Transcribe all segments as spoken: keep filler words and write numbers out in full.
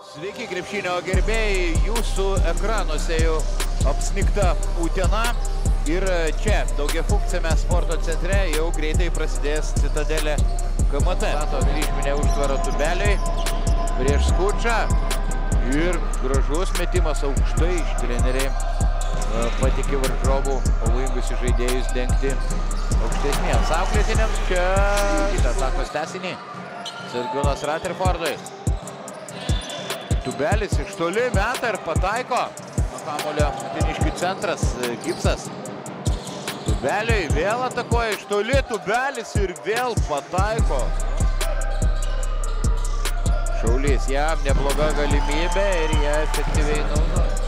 Sveiki, krepšinio gerbėjai, jūsų ekranuose jau apsnigta Utena ir čia, daugiafunkciame sporto centre, jau greitai prasidės Citadelė K M T. Stato kryžminę užtvarą Tubeliui prieš Skučą ir gražus metimas aukštai iš treneriai patikė varžovų pavojingus žaidėjus dengti aukštesniems auklėtiniams. Čia atakos tęsinį Sergiūnas Rutherfordui. Tubelis iš toli meta ir pataiko. Kamuolio uteniškių centras Gipsas. Tubeliui vėl atakuoja iš toli. Tubelis ir vėl pataiko. Šaulys jam nebloga galimybė ir jie efektyviai naudoja.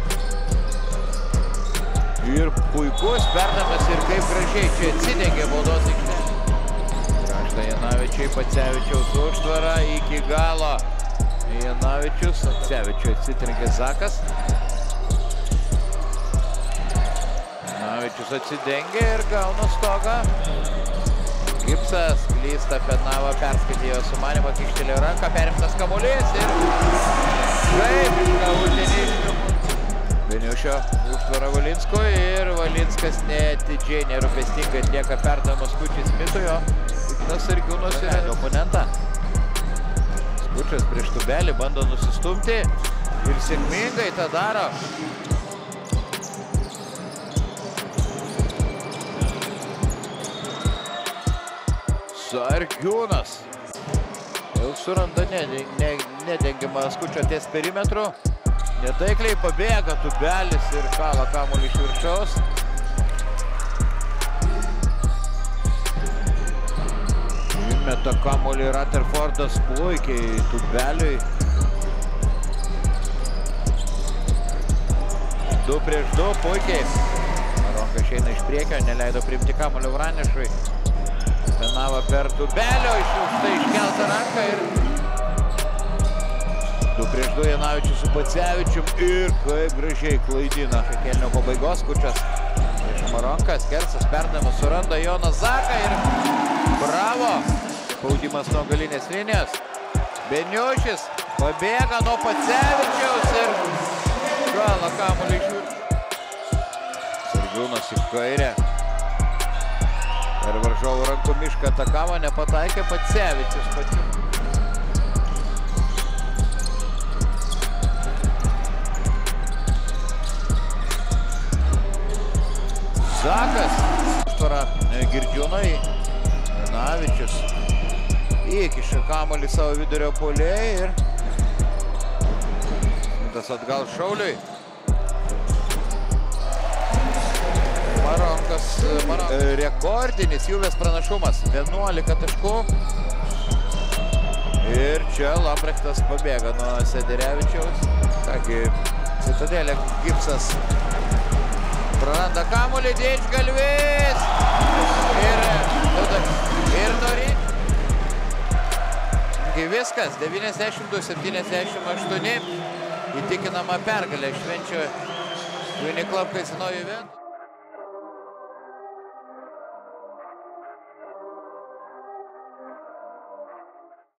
Ir puikus perdamas ir kaip gražiai čia atsidengė baudos aikštelė. Kraštą Janavičiui, Pacevičiaus užtvara iki galo. Janavičius, Pacevičiui atsitrenkė Zakas. Janavičius atsidengė ir gauna stogą. Gipsas klysta, Penava perskaitėjo sumanymą, kištelėjo ranką, perimtas kamuolys ir kaip uteniškių. Beniušio užtvara Valinskui ir Valinskas neatidžiai, nerūpestingai atlieka perdavimus Skučiui Smitui, o Ignas Sergiūnas yra oponentą. Skučas prieš Tubelį bando nusistumti ir sėkmingai tą daro. Sergiūnas jau suranda nedengiamą Skučio ties perimetru. Netaikliai pabėga Tubelis ir kala kamuolį iš viršaus. Įmeta kamuolį Rutherfordas puikiai Tubeliui. Du prieš du puikiai. Maronka išeina iš priekio, neleido priimti kamuolio Vranišui. Penava per Tubelio, iššūksta iškeltą ranką ir du prieš du Janavičius su Pacevičium ir kaip gražiai klaidina. Kėlinio pabaigos Skučas prieš Maronką, Skersas perdavimas suranda Jonas Zaką ir bravo! Spaudimas nuo galinės linijos. Beniušis pabėga nuo Pacevičiaus ir gala kamuolį iš viršaus. Sergiūnas į kairę. Per varžovų rankų mišką atakavo, nepataikė Pacevičius pačiu. Zakas, užtvara Girdžiūnui, Janavičius įkiša kamuolį savo vidurio puolėjai ir Smitas atgal Šauliui. Maronkas, Maronkas. Rekordinis Juvės pranašumas, vienuolika taškų. Ir čia Lambrechtas pabėga nuo Sederevičiaus. Kągi, Citadelė Gipsas praranda kamuolį, Didžgalvis ir, ir nori. Viskas, devyniasdešimt du septyniasdešimt aštuoni, įtikinama pergalė švenčio Uniclub Casino Juventus.